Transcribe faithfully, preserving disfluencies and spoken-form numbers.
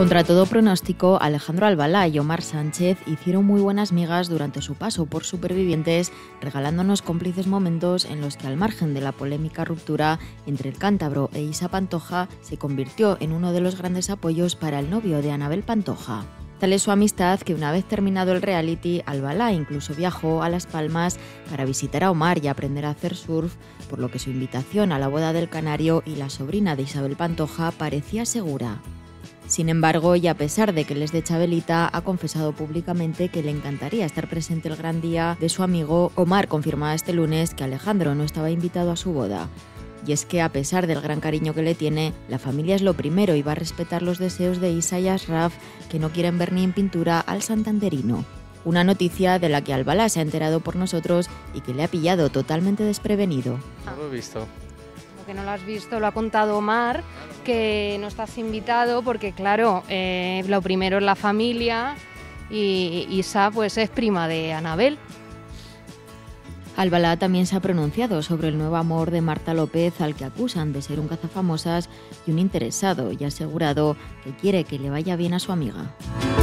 Contra todo pronóstico, Alejandro Albalá y Omar Sánchez hicieron muy buenas migas durante su paso por Supervivientes, regalándonos cómplices momentos en los que, al margen de la polémica ruptura entre el cántabro e Isa Pantoja, se convirtió en uno de los grandes apoyos para el novio de Anabel Pantoja. Tal es su amistad que, una vez terminado el reality, Albalá incluso viajó a Las Palmas para visitar a Omar y aprender a hacer surf, por lo que su invitación a la boda del canario y la sobrina de Isabel Pantoja parecía segura. Sin embargo, y a pesar de que él es de Chabelita, ha confesado públicamente que le encantaría estar presente el gran día de su amigo. Omar confirmaba este lunes que Alejandro no estaba invitado a su boda. Y es que, a pesar del gran cariño que le tiene, la familia es lo primero y va a respetar los deseos de Isa y Ashraf, que no quieren ver ni en pintura al santanderino. Una noticia de la que Albalá se ha enterado por nosotros y que le ha pillado totalmente desprevenido. No lo he visto. Que no lo has visto, lo ha contado Omar, que no estás invitado porque, claro, eh, lo primero es la familia y Isa pues es prima de Anabel. Albalá también se ha pronunciado sobre el nuevo amor de Marta López, al que acusan de ser un cazafamosas y un interesado, y ha asegurado que quiere que le vaya bien a su amiga.